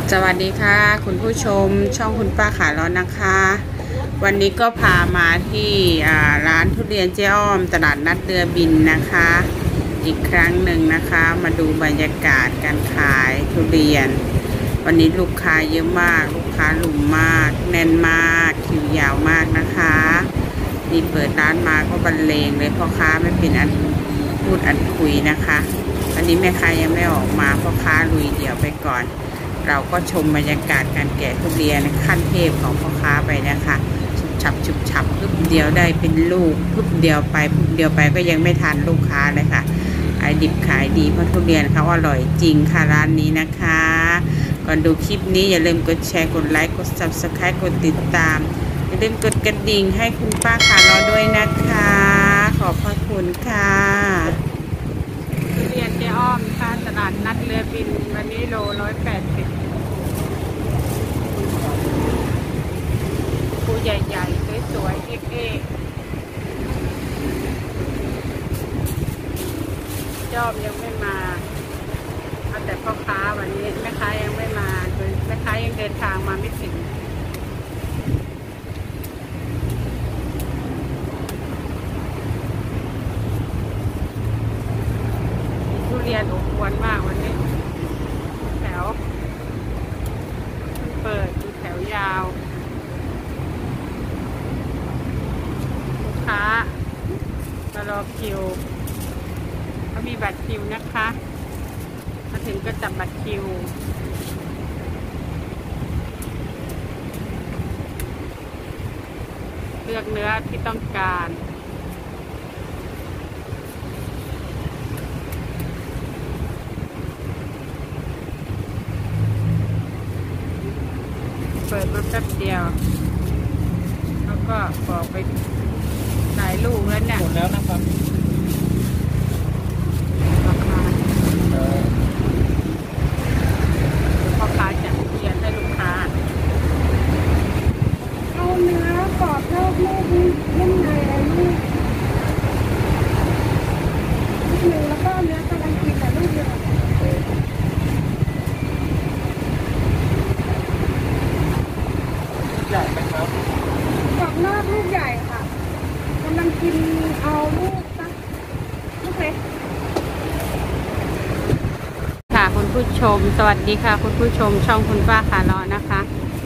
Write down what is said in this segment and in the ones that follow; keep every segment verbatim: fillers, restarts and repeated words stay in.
สวัสดีค่ะคุณผู้ชมช่องคุณป้าขาร้อนนะคะ วันนี้ก็พามาที่ร้านทุเรียนเจ๊อ้อมตลาดนัดเรือบินนะคะ อีกครั้งหนึ่งนะคะ มาดูบรรยากาศการขายทุเรียน วันนี้ลูกค้าเยอะมากลูกค้าหลุมมากแน่นมากคิวยาวมากนะคะนี่เปิดร้านมาก็บรรเลงเลยพ่อค้าไม่เป็นอันพูดอันคุยนะคะวันนี้แม่ค้ายังไม่ออกมาพ่อค้าลุยเดี่ยวไปก่อนเราก็ชมบรรยากาศการแกะทุเรียนขั้นเทพของพ่อค้าไปนะคะฉุบฉับฉุบฉับปุ๊บเดียวได้เป็นลูกปุ๊บเดียวไปปุ๊บเดียวไปก็ยังไม่ทันลูกค้าเลยค่ะขายดิบขายดีเพราะทุเรียนเขาอร่อยจริงค่ะร้านนี้นะคะก่อนดูคลิปนี้อย่าลืมกดแชร์กดไลค์กด ซับสไครบ์ กดติดตามอย่าลืมกดกระดิ่งให้คุณป้าขารอด้วยนะคะขอบพระคุณค่ะทุเรียนเจ๊อ้อมค่ะตลาดนัดเรือบินวันนี้โลร้อยแปดสิบปูใหญ่ๆสวยๆเอกเอกจอบยังไม่มาเอาแต่พ่อค้าวันนี้แม่ค้ายังไม่มาแม่ค้ายังเดินทางมาไม่ถึงทุเรียนอบอวลมากวันนี้แถวเปิดแถวยาวลูกค้ามารอคิวเขามีบัตรคิวนะคะมาถึงก็จับบัตรคิวเลือกเนื้อที่ต้องการเปิดมาแป๊บเดียวแล้วก็บอกไปหลายลูกแล้วเนี่ยหมดแล้วนะครับราคาพ่อค้าจะเขียนให้ลูกค้าเอาเนื้อกรอบนอกนุ่มเล่นในอะไรนี่ลูกหนึ่งแล้วก็เนื้อกำลังกินแต่ลูกเดียวใหญ่ไหมครับกรอบนอกลูกใหญ่ค่ะกำลังกินเอาลูกสักลูกเล็กค่ะคุณผู้ชมสวัสดีค่ะคุณผู้ชมช่องคุณป้าขาล้อนะคะ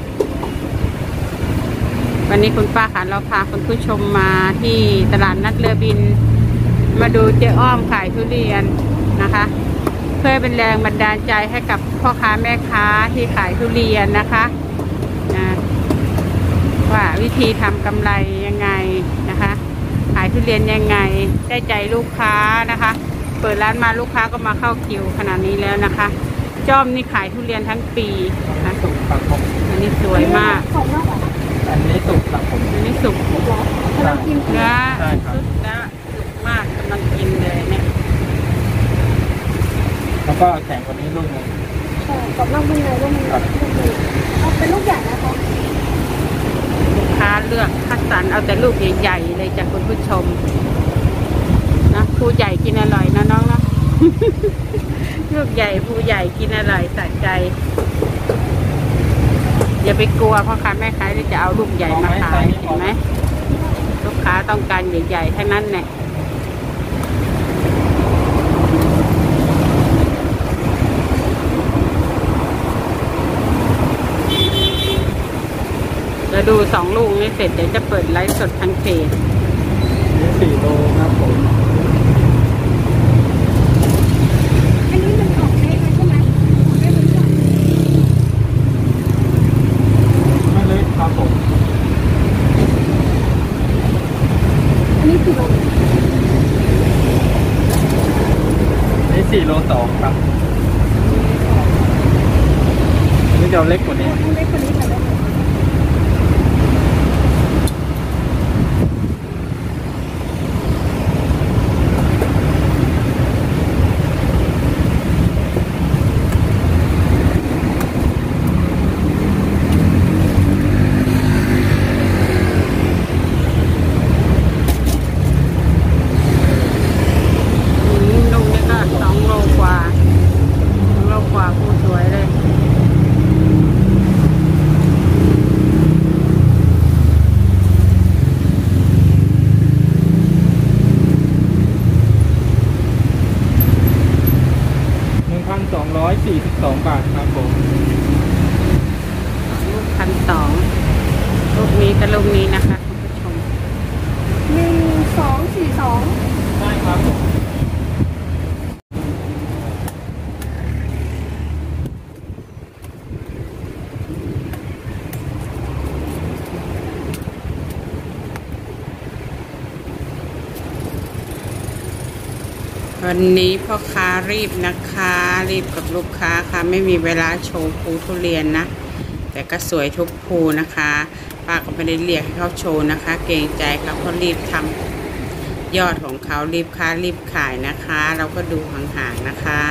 วันนี้คุณป้าขาล้อพาคุณผู้ชมมาที่ตลาดนัดเรือบินมาดูเจ๊อ้อมขายทุเรียนนะคะเพื่อเป็นแรงบันดาลใจให้กับพ่อค้าแม่ค้าที่ขายทุเรียนนะคะนะว่าวิธีทำกำไรยังไงนะคะขายทุเรียนยังไงได้ใจลูกค้านะคะเปิดร้านมาลูกค้าก็มาเข้าคิวขนาดนี้แล้วนะคะจ้อมนี่ขายทุเรียนทั้งปีนะสุกครับผมอันนี้สวยมากอันนี้สุกครับผมอันนี้สุกกำลังกินเนื้อสุกแล้วสุกมากกำลังกินเลยเนี่ยแล้วก็แข็งกว่านี้ลูกนึงใช่กรอบนอกนุ่มในว่ามันลูกดีเอาเป็นลูกใหญ่นะคะลูกค้าเลือกคัดสรรเอาแต่ลูกใหญ่ๆเลยจากคุณผู้ชมนะผู้ใหญ่กินอร่อยนะน้องนะลูกใหญ่ผู้ใหญ่กินอร่อยสะใจอย่าไปกลัวพ่อค้าแม่ค้าที่จะเอาลูกใหญ่มาขายเห็นไหมลูกค้าต้องการใหญ่ๆทั้งนั้นแหละจะดูสองลูกนี้เสร็จเดี๋ยวจะเปิดไลฟ์สดทางเพจสี่โลครับผมอันนี้มันออกเล็กใช่ไหมไม่เหมือนกันไม่เล็กครับผมอันนี้กี่โลอันนี้สี่โลสองครับนี่จะเล็กกว่านี้เล็กกว่านี้ค่ะกว่าผู้สวยเลยสองบาทครับผมลูกพันสองลูกนี้กับลูกนี้นะคะคุณผู้ชมหนึ่งสองสี่สองได้ครับผมวันนี้พ่อค้ารีบนะคะ รีบกับลูกค้าค่ะไม่มีเวลาโชว์ภูทุเรียนนะแต่ก็สวยทุกภูนะคะป้าก็ไม่ได้เรียกให้เขาโชว์นะคะ เกรงใจเขาเพราะรีบทำยอดของเขารีบค้ารีบขายนะคะ เราก็ดูห่างๆนะคะ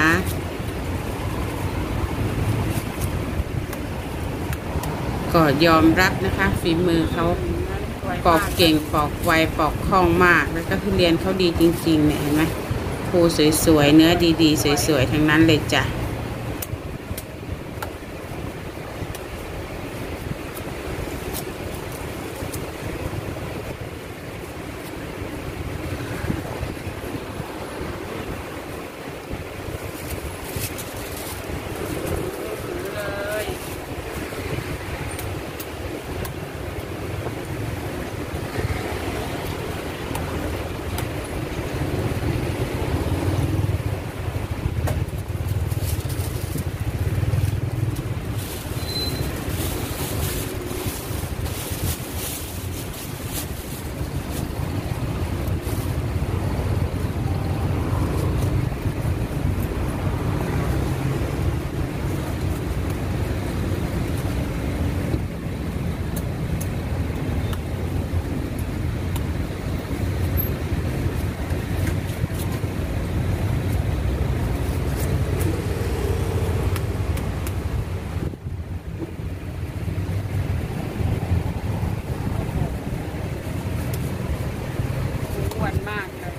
ก็ยอมรับนะคะฝีมือเขาปอกเก่งปอกไวปอกคล่องมากแล้วก็ทุเรียนเขาดีจริงๆเนี่ยเห็นไหมภูสวยๆเนื้อดีๆสวยๆทั้งนั้นเลยจ้ะอ้วนมากเลย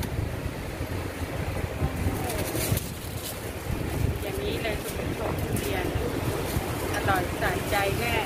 อย่างนี้เลยคุณผู้ชมทุเรียนอร่อยสะใจแน่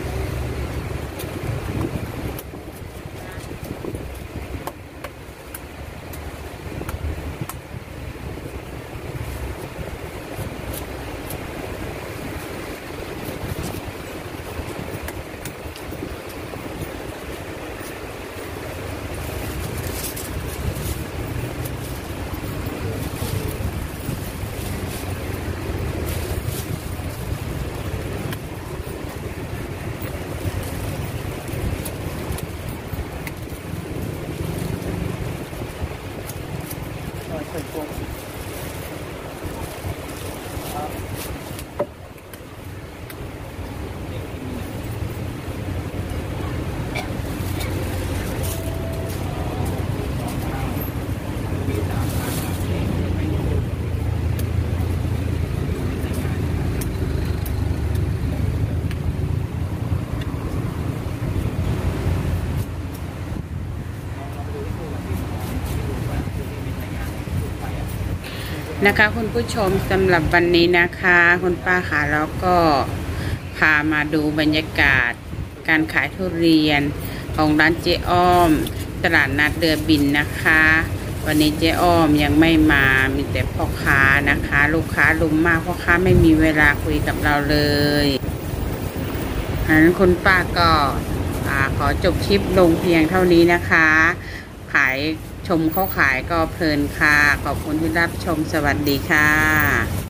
นะคะคุณผู้ชมสำหรับวันนี้นะคะคุณป้าค่ะแล้วก็พามาดูบรรยากาศการขายทุเรียนของร้านเจ๊อ้อมตลาดนัดเรือบินนะคะวันนี้เจ๊อ้อมยังไม่มามีแต่พ่อค้านะคะลูกค้าลุมมากพ่อค้าไม่มีเวลาคุยกับเราเลยฉะนั้นคุณป้าก็ขอจบคลิปลงเพียงเท่านี้นะคะขายชมเขาขายก็เพลินค่ะขอบคุณที่รับชมสวัสดีค่ะ